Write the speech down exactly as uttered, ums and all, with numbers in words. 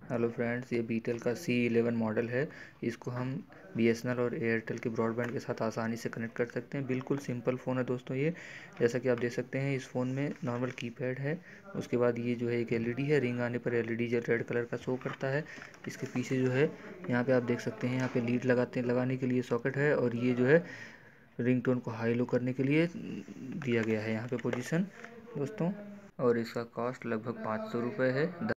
Hello friends, ये बीटेल का C eleven model है। इसको हम बीएसएनएल और एयरटेल के ब्रॉडबैंड के साथ आसानी से कनेक्ट कर सकते हैं। बिल्कुल सिंपल फ़ोन है दोस्तों ये। जैसा कि आप देख सकते हैं, इस फ़ोन में नॉर्मल कीपैड है। उसके बाद ये जो है एक एलईडी है। रिंग आने पर एलईडी जो रेड कलर का शो करता है। इसके पीछे जो है यहाँ पे आप देख सकते हैं, यहाँ पे लीड लगाते लगाने के लिए सॉकेट है। और ये जो है रिंगटोन को हाई लो करने के लिए दिया गया है यहाँ पे पोजीशन दोस्तों। और इसका कॉस्ट लगभग पाँच सौ रुपये है।